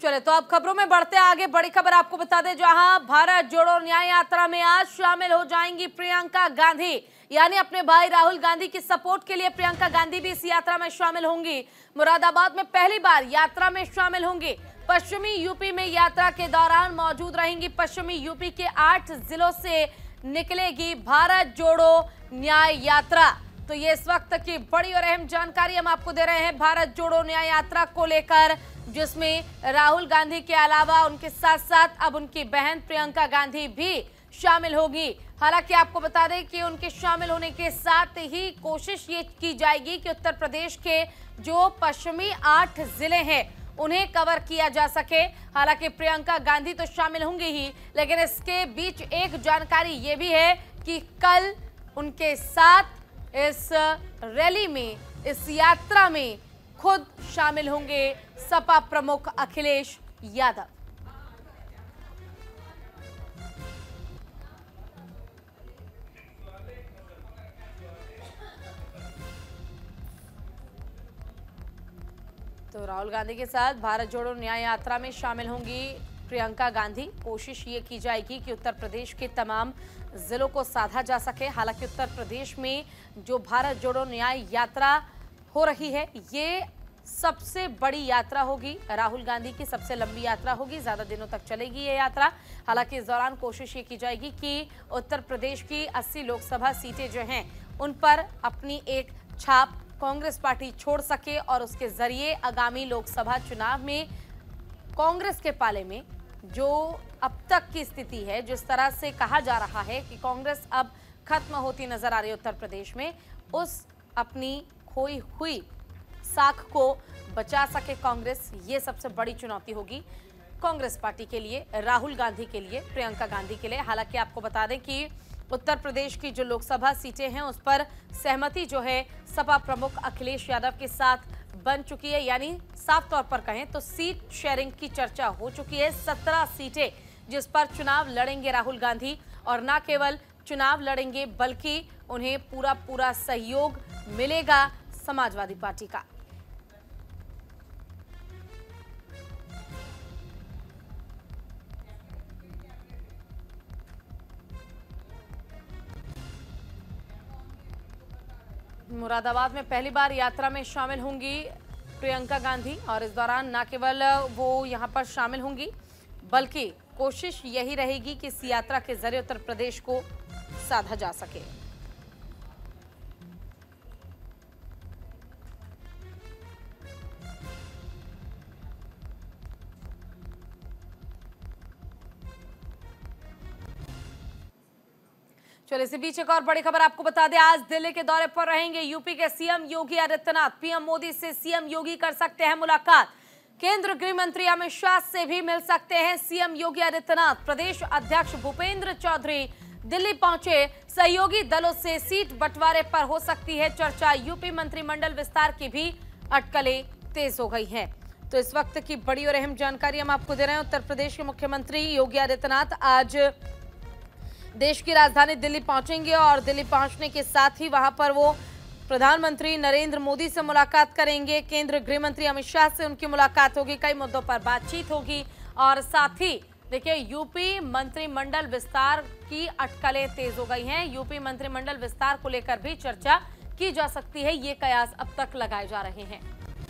चले तो अब खबरों में बढ़ते आगे। बड़ी खबर आपको बता दें, जहां भारत जोड़ो न्याय यात्रा में आज शामिल हो जाएंगी प्रियंका गांधी, यानी अपने भाई राहुल गांधी की सपोर्ट के लिए प्रियंका गांधी भी इस यात्रा में शामिल होंगी। मुरादाबाद में पहली बार यात्रा में शामिल होंगी। पश्चिमी यूपी में यात्रा के दौरान मौजूद रहेंगी। पश्चिमी यूपी के 8 जिलों से निकलेगी भारत जोड़ो न्याय यात्रा। तो ये इस वक्त की बड़ी और अहम जानकारी हम आपको दे रहे हैं भारत जोड़ो न्याय यात्रा को लेकर, जिसमें राहुल गांधी के अलावा उनके साथ साथ अब उनकी बहन प्रियंका गांधी भी शामिल होगी। हालांकि आपको बता दें कि उनके शामिल होने के साथ ही कोशिश ये की जाएगी कि उत्तर प्रदेश के जो पश्चिमी 8 जिले हैं उन्हें कवर किया जा सके। हालांकि प्रियंका गांधी तो शामिल होंगी ही, लेकिन इसके बीच एक जानकारी ये भी है कि कल उनके साथ इस रैली में, इस यात्रा में खुद शामिल होंगे सपा प्रमुख अखिलेश यादव। तो राहुल गांधी के साथ भारत जोड़ो न्याय यात्रा में शामिल होंगी प्रियंका गांधी। कोशिश ये की जाएगी कि उत्तर प्रदेश के तमाम जिलों को साधा जा सके। हालांकि उत्तर प्रदेश में जो भारत जोड़ो न्याय यात्रा हो रही है, ये सबसे बड़ी यात्रा होगी। राहुल गांधी की सबसे लंबी यात्रा होगी, ज्यादा दिनों तक चलेगी ये यात्रा। हालांकि इस दौरान कोशिश ये की जाएगी कि उत्तर प्रदेश की 80 लोकसभा सीटें जो हैं उन पर अपनी एक छाप कांग्रेस पार्टी छोड़ सके और उसके जरिए आगामी लोकसभा चुनाव में कांग्रेस के पाले में जो अब तक की स्थिति है, जिस तरह से कहा जा रहा है कि कांग्रेस अब खत्म होती नजर आ रही है उत्तर प्रदेश में, उस अपनी खोई हुई साख को बचा सके कांग्रेस, ये सबसे बड़ी चुनौती होगी कांग्रेस पार्टी के लिए, राहुल गांधी के लिए, प्रियंका गांधी के लिए। हालांकि आपको बता दें कि उत्तर प्रदेश की जो लोकसभा सीटें हैं उस पर सहमति जो है सपा प्रमुख अखिलेश यादव के साथ बन चुकी है, यानी साफ तौर पर कहें तो सीट शेयरिंग की चर्चा हो चुकी है। 17 सीटें जिस पर चुनाव लड़ेंगे राहुल गांधी, और न केवल चुनाव लड़ेंगे बल्कि उन्हें पूरा सहयोग मिलेगा समाजवादी पार्टी का। मुरादाबाद में पहली बार यात्रा में शामिल होंगी प्रियंका गांधी, और इस दौरान न केवल वो यहां पर शामिल होंगी बल्कि कोशिश यही रहेगी कि इस यात्रा के जरिए उत्तर प्रदेश को साधा जा सके। चलिए इसी बीच एक और बड़ी खबर आपको बता दें, आज दिल्ली के दौरे पर रहेंगे यूपी के सीएम योगी आदित्यनाथ। पीएम मोदी से सीएम योगी कर सकते हैं मुलाकात। केंद्रीय गृह मंत्री अमित शाह से भी मिल सकते हैं सीएम योगी आदित्यनाथ। प्रदेश अध्यक्ष भूपेंद्र चौधरी दिल्ली पहुंचे। सहयोगी दलों से सीट बंटवारे पर हो सकती है चर्चा। यूपी मंत्रिमंडल विस्तार की भी अटकलें तेज हो गई हैं। तो इस वक्त की बड़ी और अहम जानकारी हम आपको दे रहे हैं। उत्तर प्रदेश के मुख्यमंत्री योगी आदित्यनाथ आज देश की राजधानी दिल्ली पहुंचेंगे और दिल्ली पहुंचने के साथ ही वहां पर वो प्रधानमंत्री नरेंद्र मोदी से मुलाकात करेंगे। केंद्रीय गृह मंत्री अमित शाह से उनकी मुलाकात होगी, कई मुद्दों पर बातचीत होगी, और साथ ही देखिए यूपी मंत्रिमंडल विस्तार की अटकलें तेज हो गई हैं। यूपी मंत्रिमंडल विस्तार को लेकर भी चर्चा की जा सकती है, ये कयास अब तक लगाए जा रहे हैं।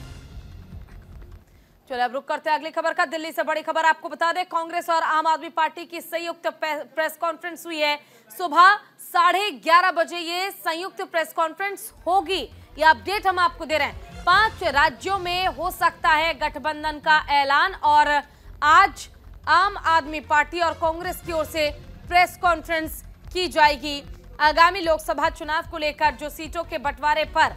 चलिए अब रुक करते हैं अगली खबर का। दिल्ली से बड़ी खबर आपको बता दें, कांग्रेस और आम आदमी पार्टी की संयुक्त प्रेस कॉन्फ्रेंस हुई है। सुबह 11:30 बजे ये संयुक्त प्रेस कॉन्फ्रेंस होगी, ये अपडेट हम आपको दे रहे हैं। 5 राज्यों में हो सकता है गठबंधन का ऐलान, और आज आम आदमी पार्टी और कांग्रेस की ओर से प्रेस कॉन्फ्रेंस की जाएगी। आगामी लोकसभा चुनाव को लेकर जो सीटों के बंटवारे पर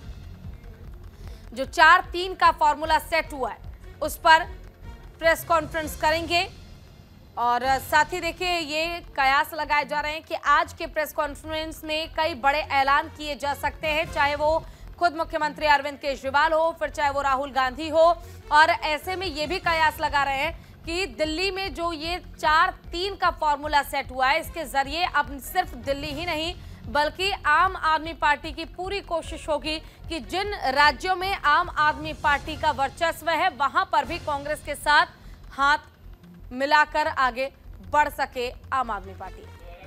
जो 4-3 का फॉर्मूला सेट हुआ है उस पर प्रेस कॉन्फ्रेंस करेंगे, और साथ ही देखिए ये कयास लगाए जा रहे हैं कि आज के प्रेस कॉन्फ्रेंस में कई बड़े ऐलान किए जा सकते हैं, चाहे वो खुद मुख्यमंत्री अरविंद केजरीवाल हो, फिर चाहे वो राहुल गांधी हो। और ऐसे में ये भी कयास लगा रहे हैं कि दिल्ली में जो ये 4-3 का फॉर्मूला सेट हुआ है, इसके जरिए अब सिर्फ दिल्ली ही नहीं बल्कि आम आदमी पार्टी की पूरी कोशिश होगी कि जिन राज्यों में आम आदमी पार्टी का वर्चस्व है वहां पर भी कांग्रेस के साथ हाथ मिलाकर आगे बढ़ सके आम आदमी पार्टी।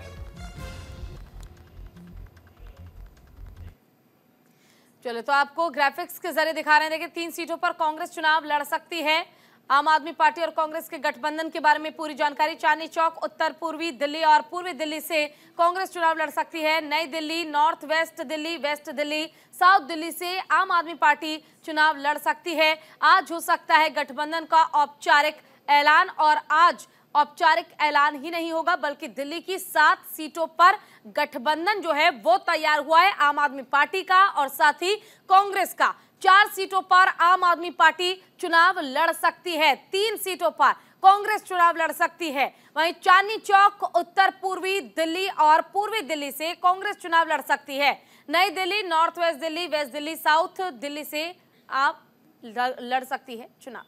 चलो तो आपको ग्राफिक्स के जरिए दिखा रहे हैं। देखिए 3 सीटों पर कांग्रेस चुनाव लड़ सकती है। आम आदमी पार्टी और कांग्रेस के गठबंधन के बारे में पूरी जानकारी। चांदनी चौक, उत्तर पूर्वी दिल्ली और पूर्वी दिल्ली से कांग्रेस चुनाव लड़ सकती है। New Delhi, north west Delhi, west Delhi, south Delhi से आम आदमी पार्टी चुनाव लड़ सकती है। आज हो सकता है गठबंधन का औपचारिक ऐलान, और आज औपचारिक ऐलान ही नहीं होगा बल्कि दिल्ली की 7 सीटों पर गठबंधन जो है वो तैयार हुआ है। आम आदमी पार्टी का और साथ ही कांग्रेस का 4 सीटों पर आम आदमी पार्टी चुनाव लड़ सकती है। 3 सीटों पर कांग्रेस चुनाव लड़ सकती है। वहीं चांदनी चौक, उत्तर पूर्वी दिल्ली और पूर्वी दिल्ली से कांग्रेस चुनाव लड़ सकती है। New Delhi, north west Delhi, west Delhi, south Delhi से आप लड़ सकती है चुनाव।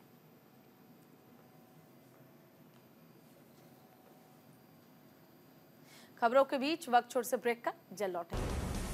खबरों के बीच वक्त छोड़ से ब्रेक का, जल्द लौटेंगे।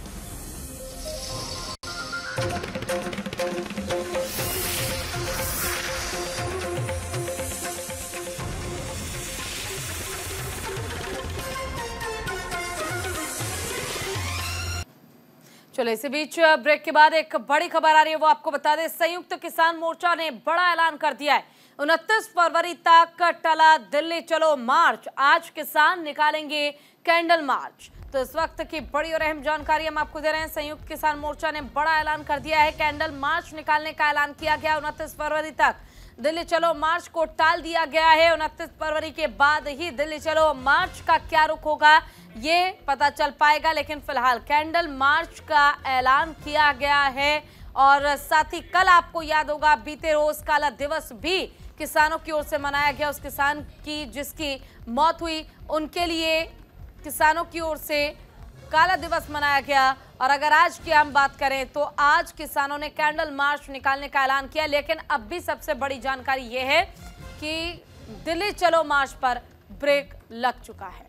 चलो इसी बीच ब्रेक के बाद एक बड़ी खबर आ रही है, वो आपको बता दें। संयुक्त किसान मोर्चा ने बड़ा ऐलान कर दिया है। 29 फरवरी तक टला दिल्ली चलो मार्च। आज किसान निकालेंगे कैंडल मार्च। तो इस वक्त की बड़ी और अहम जानकारी हम आपको दे रहे हैं। संयुक्त किसान मोर्चा ने बड़ा ऐलान कर दिया है। कैंडल मार्च निकालने का ऐलान किया गया। 29 फरवरी तक दिल्ली चलो मार्च को टाल दिया गया है। 29 फरवरी के बाद ही दिल्ली चलो मार्च का क्या रुख होगा ये पता चल पाएगा, लेकिन फिलहाल कैंडल मार्च का ऐलान किया गया है। और साथ ही कल आपको याद होगा बीते रोज काला दिवस भी किसानों की ओर से मनाया गया। उस किसान की जिसकी मौत हुई उनके लिए किसानों की ओर से काला दिवस मनाया गया। और अगर आज की हम बात करें तो आज किसानों ने कैंडल मार्च निकालने का ऐलान किया। लेकिन अब भी सबसे बड़ी जानकारी यह है कि दिल्ली चलो मार्च पर ब्रेक लग चुका है।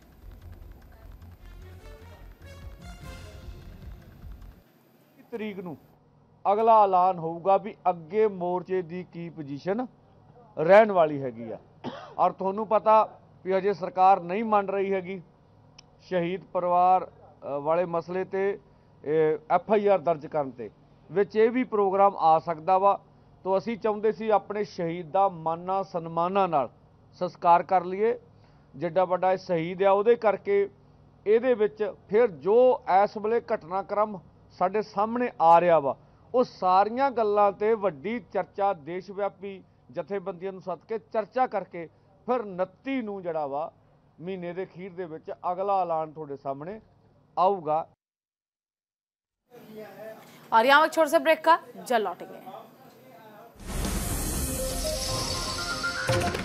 तरीक ਨੂੰ ਅਗਲਾ ਐਲਾਨ ਹੋਊਗਾ ਵੀ ਅੱਗੇ ਮੋਰਚੇ ਦੀ ਕੀ ਪੋਜੀਸ਼ਨ ਰਹਿਣ ਵਾਲੀ ਹੈਗੀ ਆ। ਔਰ ਤੁਹਾਨੂੰ ਪਤਾ ਵੀ ਅਜੇ ਸਰਕਾਰ ਨਹੀਂ ਮੰਨ ਰਹੀ ਹੈਗੀ ਸ਼ਹੀਦ ਪਰਿਵਾਰ ਵਾਲੇ ਮਸਲੇ ਤੇ FIR ਦਰਜ ਕਰਨ ਤੇ ਵਿੱਚ ਇਹ ਵੀ ਪ੍ਰੋਗਰਾਮ ਆ ਸਕਦਾ ਵਾ। तो ਅਸੀਂ ਚਾਹੁੰਦੇ ਸੀ ਆਪਣੇ ਸ਼ਹੀਦ ਦਾ ਮਾਨਾ ਸਨਮਾਨਾਂ ਨਾਲ ਸੰਸਕਾਰ ਕਰ ਲਈਏ। ਜਿੱਡਾ ਵੱਡਾ ਇਹ ਸ਼ਹੀਦ ਆ ਉਹਦੇ ਕਰਕੇ ਇਹਦੇ ਵਿੱਚ ਫਿਰ ਜੋ ਇਸ ਵੇਲੇ ਘਟਨਾਕ੍ਰਮ ਸਾਡੇ ਸਾਹਮਣੇ ਆ ਰਿਹਾ ਵਾ ਉਹ ਸਾਰੀਆਂ ਗੱਲਾਂ ਤੇ ਵੱਡੀ ਚਰਚਾ ਦੇਸ਼ ਵਿਆਪੀ ਜਥੇਬੰਦੀਆਂ ਨੂੰ ਸੱਦ ਕੇ ਚਰਚਾ ਕਰਕੇ ਫਿਰ 29 ਨੂੰ ਜਿਹੜਾ ਵਾ ਮਹੀਨੇ ਦੇ ਅਖੀਰ ਦੇ ਵਿੱਚ ਅਗਲਾ ਐਲਾਨ ਤੁਹਾਡੇ ਸਾਹਮਣੇ ਆਊਗਾ। और यहाँ वक्त छोड़ से ब्रेक का, जल्द लौटेंगे।